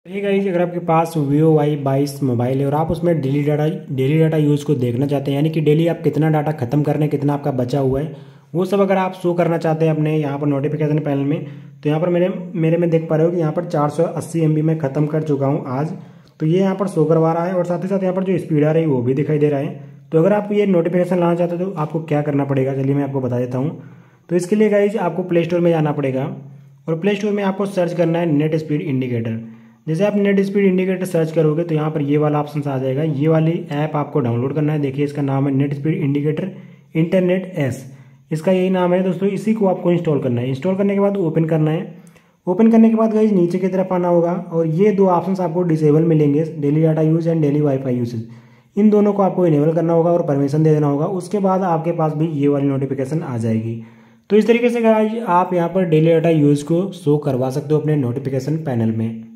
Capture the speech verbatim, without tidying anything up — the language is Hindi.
ये गाइस, अगर आपके पास वीवो वाई बाईस मोबाइल है और आप उसमें daily data daily data use को देखना चाहते हैं, यानी कि डेली आप कितना डाटा खत्म कर रहे हैं, कितना आपका बचा हुआ है, वो सब अगर आप शो करना चाहते हैं अपने यहाँ पर नोटिफिकेशन पैनल में, तो यहाँ पर मेरे मेरे में देख पा रहे हो कि यहाँ पर चार सौ अस्सी एम बी में ख़त्म कर चुका हूँ आज। तो ये यहाँ पर शो करवा रहा है और साथ ही साथ यहाँ पर जो स्पीड आ रही है वो भी दिखाई दे रहा है। तो अगर आप ये नोटिफिकेशन लाना चाहते हो तो आपको क्या करना पड़ेगा, चलिए मैं आपको बता देता हूँ। तो इसके लिए गाइज आपको प्ले स्टोर में जाना पड़ेगा और प्ले स्टोर में आपको सर्च करना है नेट स्पीड इंडिकेटर। जैसे आप नेट स्पीड इंडिकेटर सर्च करोगे तो यहाँ पर ये वाला ऑप्शन आ जाएगा। ये वाली ऐप आपको डाउनलोड करना है। देखिए इसका नाम है net speed indicator internet S, इसका यही नाम है दोस्तों। इसी को आपको इंस्टॉल करना है। इंस्टॉल करने के बाद ओपन करना है। ओपन करने के बाद गाइज नीचे की तरफ आना होगा और ये दो ऑप्शन आपको डिसेबल मिलेंगे, daily data use and daily wifi usage. इन दोनों को आपको इनेबल करना होगा और परमिशन दे देना होगा। उसके बाद आपके पास भी ये वाली नोटिफिकेशन आ जाएगी। तो इस तरीके से गाइज आप यहाँ पर डेली डाटा यूज को शो करवा सकते हो अपने नोटिफिकेशन पैनल में।